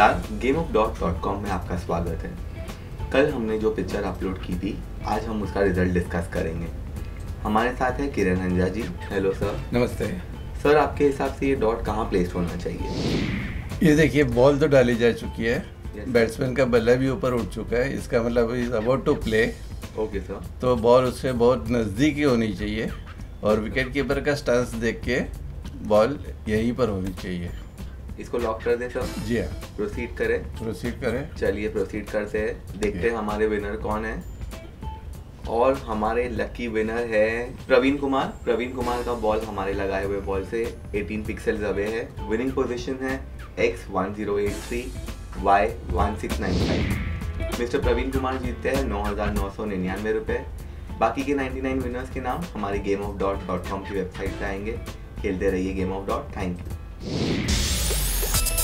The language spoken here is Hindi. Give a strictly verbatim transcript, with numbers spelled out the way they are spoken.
नमस्कार, game of dot dot com में आपका स्वागत है। कल हमने जो पिक्चर अपलोड की थी, आज हम उसका रिजल्ट डिस्कस करेंगे। हमारे साथ है किरण हंजा जी। Hello sir. नमस्ते सर, आपके हिसाब से ये डॉट कहाँ प्लेस होना चाहिए? ये देखिए, बॉल तो डाली जा चुकी है, Yes. बैट्समैन का बल्ला भी ऊपर उठ चुका है, इसका मतलब is about to play. Okay sir. तो बॉल उससे बहुत नज़दीक ही होनी चाहिए और विकेट कीपर का स्टांस देख के बॉल यहीं पर होनी चाहिए। इसको लॉक कर दें सर? जी हाँ, प्रोसीड करें? प्रोसीड करें। चलिए प्रोसीड करते हैं, देखते हैं हमारे विनर कौन है। और हमारे लकी विनर है प्रवीण कुमार। प्रवीण कुमार का बॉल हमारे लगाए हुए बॉल से अठारह पिक्सेल्स अवे है। विनिंग पोजीशन है X one zero eight three Y one six nine five. Mister Praveen Kumar जीतते हैं नौ हज़ार नौ सौ निन्यानवे रुपये। बाकी के निन्यानवे विनर्स के नाम हमारे game of dot dot com की वेबसाइट पे आएंगे। खेलते रहिए game of dot. Thank you.